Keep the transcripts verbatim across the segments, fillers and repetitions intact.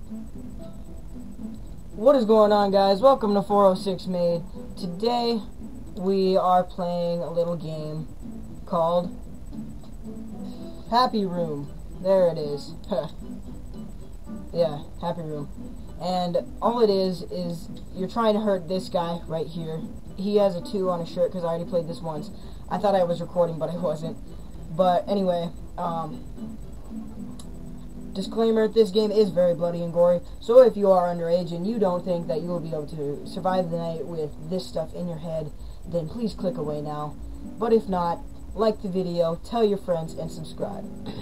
What is going on, guys? Welcome to four oh six Made. Today we are playing a little game called Happy Room. There it is. Yeah, Happy Room. And all it is is you're trying to hurt this guy right here. He has a two on his shirt because I already played this once. I thought I was recording, but I wasn't. But anyway, um, disclaimer, this game is very bloody and gory, so if you are underage and you don't think that you will be able to survive the night with this stuff in your head, then please click away now. But if not, like the video, tell your friends, and subscribe.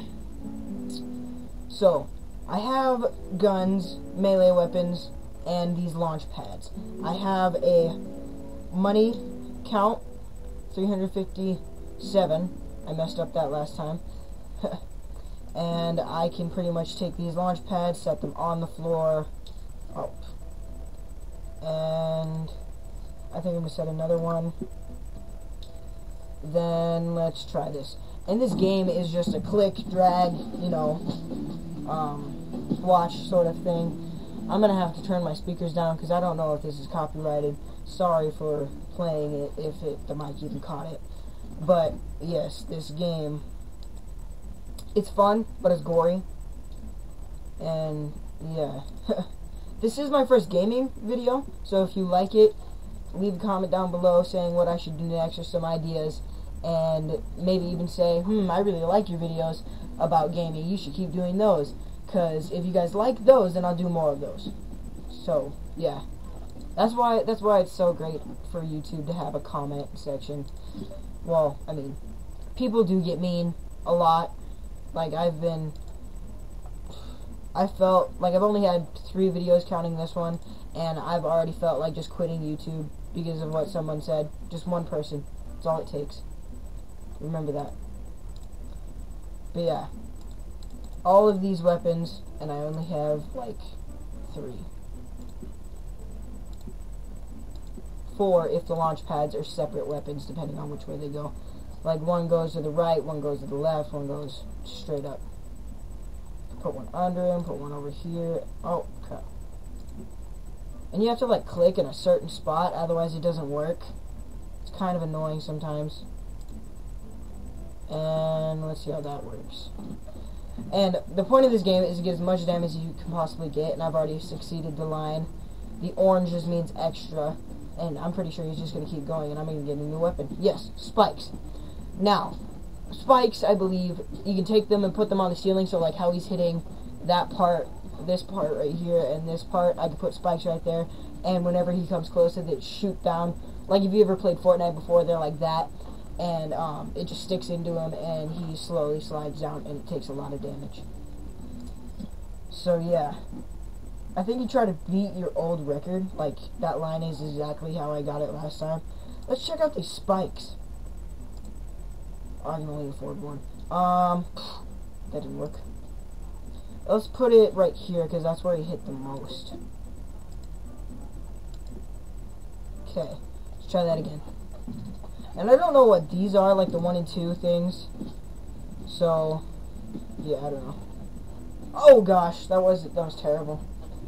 So, I have guns, melee weapons, and these launch pads. I have a money count, three hundred fifty-seven. I messed up that last time. And I can pretty much take these launch pads, set them on the floor. Oh. And I think I'm going to set another one. Then let's try this. And this game is just a click, drag, you know, um, watch sort of thing. I'm going to have to turn my speakers down because I don't know if this is copyrighted. Sorry for playing it if it, the mic even caught it. But, yes, this game, it's fun, but it's gory. And, yeah. This is my first gaming video, so if you like it, leave a comment down below saying what I should do next or some ideas. And maybe even say, hmm, I really like your videos about gaming. You should keep doing those. Because if you guys like those, then I'll do more of those. So, yeah. That's why, that's why it's so great for YouTube to have a comment section. Well, I mean, people do get mean a lot. Like, I've been, I felt, like, I've only had three videos counting this one, and I've already felt like just quitting YouTube because of what someone said. Just one person. That's all it takes. Remember that. But yeah, all of these weapons, and I only have, like, three. Four if the launch pads are separate weapons, depending on which way they go. Like, one goes to the right, one goes to the left, one goes straight up. Put one under him, put one over here. Oh, crap. And you have to, like, click in a certain spot, otherwise it doesn't work. It's kind of annoying sometimes. And let's see how that works. And the point of this game is to get as much damage as you can possibly get, and I've already succeeded the line. The orange just means extra. And I'm pretty sure he's just going to keep going, and I'm going to get a new weapon. Yes, spikes. Now, spikes, I believe, you can take them and put them on the ceiling, so like how he's hitting that part, this part right here, and this part, I can put spikes right there, and whenever he comes closer, they shoot down. Like if you ever played Fortnite before, they're like that, and um, it just sticks into him, and he slowly slides down, and it takes a lot of damage. So yeah. I think you try to beat your old record. Like, that line is exactly how I got it last time. Let's check out these spikes. Oh, I can only afford one. Um, that didn't work. Let's put it right here, because that's where he hit the most. Okay, let's try that again. And I don't know what these are, like the one and two things. So, yeah, I don't know. Oh gosh, that was, that was terrible.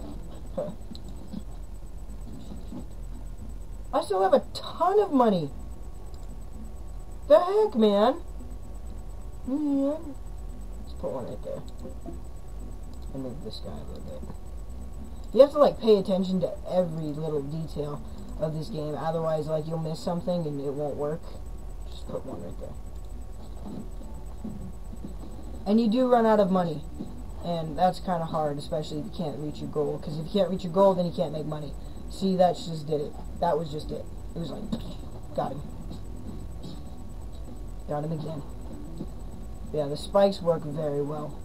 I still have a ton of money. The heck, man? Man. Let's put one right there. And move this guy a little bit. You have to, like, pay attention to every little detail of this game. Otherwise, like, you'll miss something and it won't work. Just put one right there. And you do run out of money. And that's kind of hard, especially if you can't reach your goal. Because if you can't reach your goal, then you can't make money. See, that just did it. That was just it. It was like, got him. Got him again. Yeah, the spikes work very well.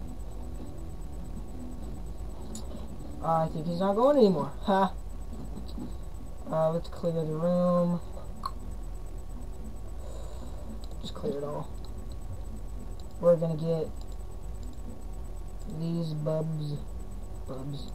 Uh, I think he's not going anymore. Ha! Uh, let's clear the room. Just clear it all. We're gonna get these bubs. Bubs.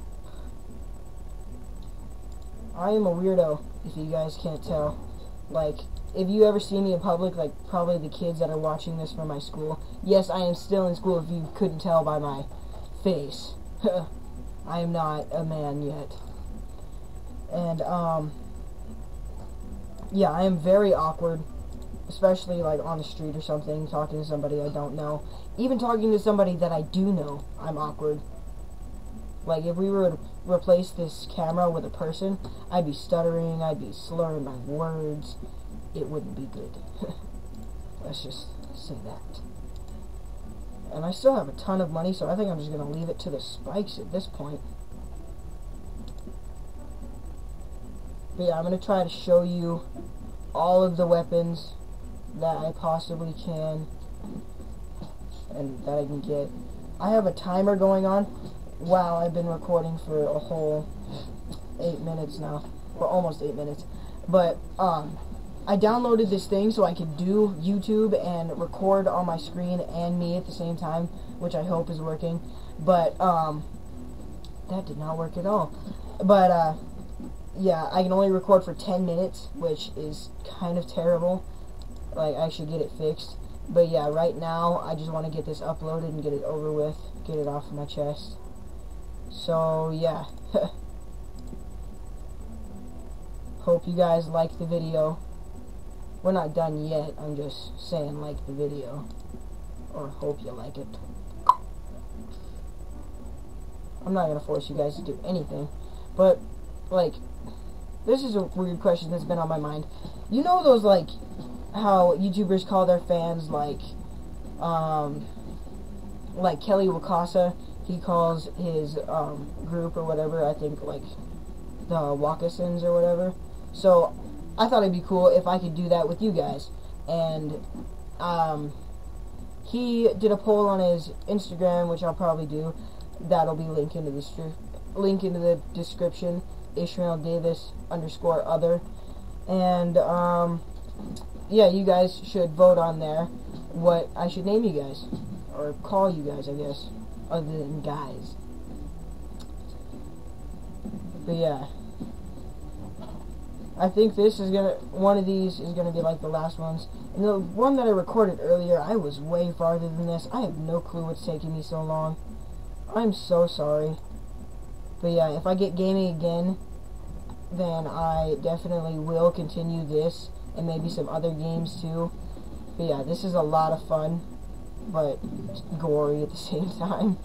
I am a weirdo, if you guys can't tell. Like, if you ever see me in public, like, probably the kids that are watching this from my school. Yes, I am still in school if you couldn't tell by my face. I am not a man yet. And, um, yeah, I am very awkward, especially, like, on the street or something, talking to somebody I don't know. Even talking to somebody that I do know, I'm awkward. Like, if we were to replace this camera with a person, I'd be stuttering, I'd be slurring my words. It wouldn't be good. Let's just say that. And I still have a ton of money, so I think I'm just going to leave it to the spikes at this point. But yeah, I'm going to try to show you all of the weapons that I possibly can and that I can get. I have a timer going on. Wow, I've been recording for a whole eight minutes now. Or almost eight minutes. But, um... I downloaded this thing so I could do YouTube and record on my screen and me at the same time, which I hope is working. But, um, that did not work at all. But, uh, yeah, I can only record for ten minutes, which is kind of terrible. Like, I should get it fixed. But, yeah, right now, I just want to get this uploaded and get it over with, get it off of my chest. So, yeah. Hope you guys like the video. We're not done yet, I'm just saying like the video. Or hope you like it. I'm not gonna force you guys to do anything. But, like, this is a weird question that's been on my mind. You know those, like, how YouTubers call their fans, like, um, like Kelly Wakasa, he calls his, um, group or whatever, I think, like, the Wakasins or whatever. So, I thought it'd be cool if I could do that with you guys. And, um, he did a poll on his Instagram, which I'll probably do. That'll be linked into the link into the description. Ishmael Davis underscore other. And, um, yeah, you guys should vote on there what I should name you guys. Or call you guys, I guess. Other than guys. But, yeah. I think this is gonna, one of these is gonna be like the last ones. And the one that I recorded earlier, I was way farther than this. I have no clue what's taking me so long. I'm so sorry. But yeah, if I get gaming again, then I definitely will continue this, and maybe some other games too. But yeah, this is a lot of fun, but gory at the same time.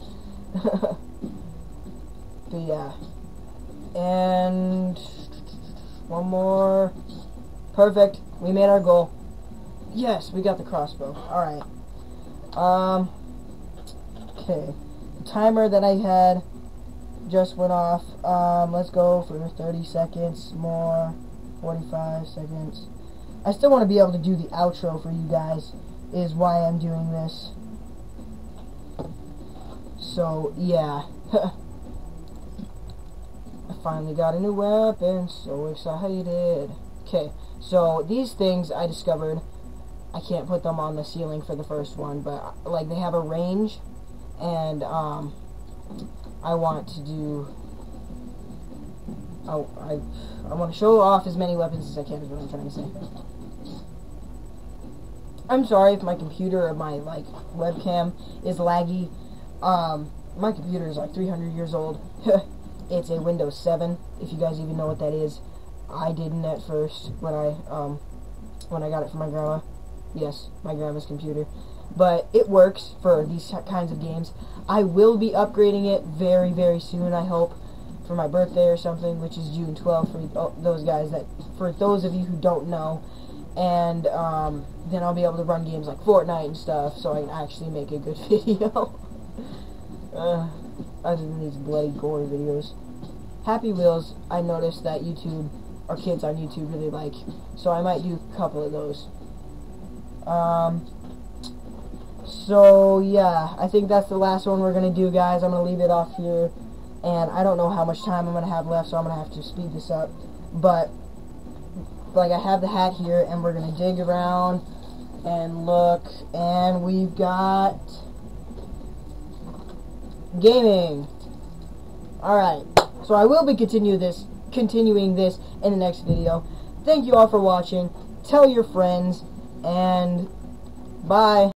But yeah. And one more. Perfect. We made our goal. Yes, we got the crossbow. Alright. Um. Okay. The timer that I had just went off. Um, let's go for thirty seconds more. forty-five seconds. I still want to be able to do the outro for you guys, is why I'm doing this. So, yeah. I finally got a new weapon, so excited. Okay, so these things I discovered, I can't put them on the ceiling for the first one, but, like, they have a range, and, um, I want to do, oh, I, I want to show off as many weapons as I can, is what I'm trying to say. I'm sorry if my computer or my, like, webcam is laggy. Um, my computer is, like, three hundred years old. It's a Windows seven, if you guys even know what that is. I didn't at first when I, um, when I got it from my grandma. Yes, my grandma's computer. But it works for these kinds of games. I will be upgrading it very, very soon, I hope, for my birthday or something, which is June twelfth, for those guys that, for those of you who don't know. And, um, then I'll be able to run games like Fortnite and stuff, so I can actually make a good video. uh, other than these bloody gory videos. Happy Wheels, I noticed that YouTube, or kids on YouTube really like, so I might do a couple of those. Um, so, yeah, I think that's the last one we're going to do, guys. I'm going to leave it off here, and I don't know how much time I'm going to have left, so I'm going to have to speed this up. But, like, I have the hat here, and we're going to dig around and look, and we've got gaming. Alright, so I will be continue this, continuing this in the next video. Thank you all for watching. Tell your friends, and bye.